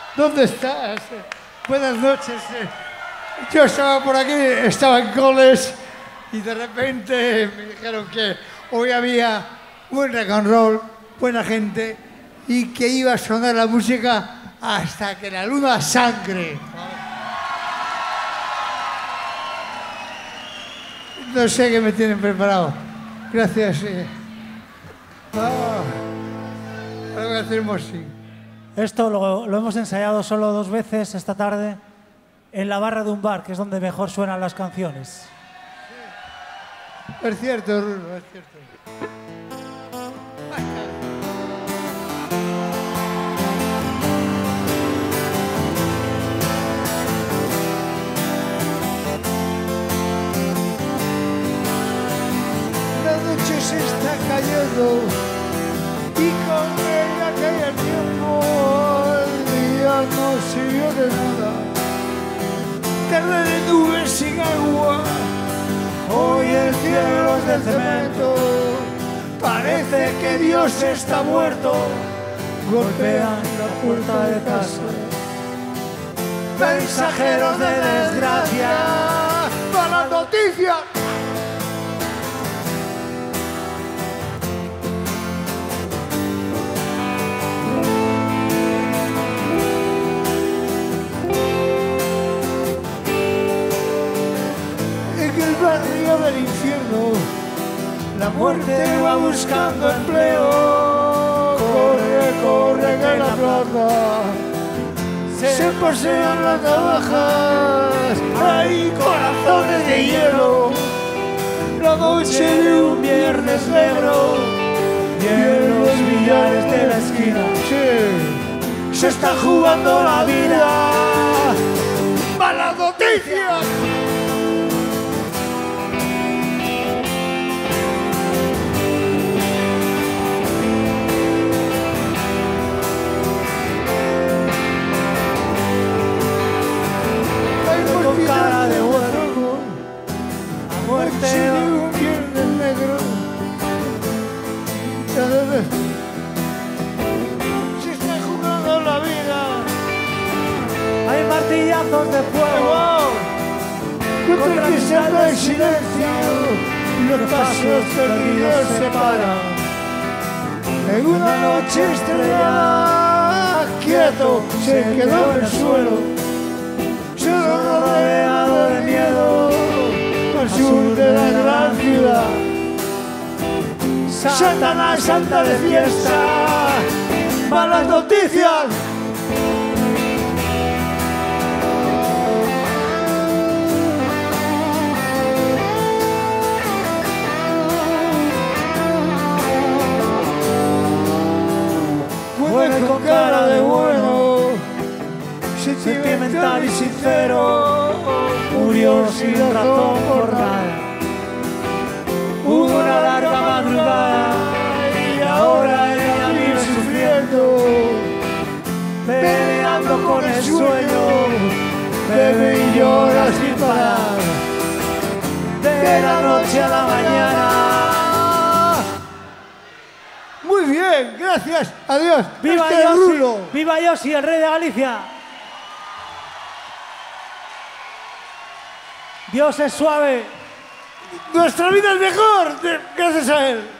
¿Dónde estás? Buenas noches. Yo estaba por aquí, estaba en Coles y de repente me dijeron que hoy había buen rock and roll, buena gente y que iba a sonar la música hasta que la luna sangre. No sé qué me tienen preparado. Gracias. Ahora voy a hacer moshing. Esto lo hemos ensayado solo 2 veces esta tarde en la barra de un bar, que es donde mejor suenan las canciones. Sí. Es cierto, Rulo, es cierto. La noche se está cayendo y con ella cae el tiempo, el día no sirvió de nada. Tarde de nubes sin agua, hoy el cielo es de cemento. Parece que Dios está muerto, golpean la puerta de casa. Mensajeros de desgracia, malas noticias. Barrio del infierno, la muerte va buscando empleo. Corre, corre en la plaza, se pasean las navajas, hay corazones de hielo. La noche de un viernes negro y en los billares de la esquina se está jugando la vida. ¡Malas noticias! Con cara de bueno, a muerte de un viernes negro. Se está jugando la vida. Hay martillazos de fuego contra el que se habla el silencio. Los pasos perdidos se paran. En una noche estrellada, quieto, se quedó en el suelo. Solo rodeado de miedo, al sur de la gran ciudad. Satanás santa de fiesta, malas noticias. Muere con cara de bueno, sentimental y sincero, murió sin razón por nada. Hubo una larga madrugada y ahora ella vive sufriendo, peleando con el sueño, bebe y llora sin parar, de la noche a la mañana. Muy bien, gracias, adiós. ¡Viva Yossi! ¡Viva Yossi, el rey de Galicia! Dios es suave. Nuestra vida es mejor gracias a él.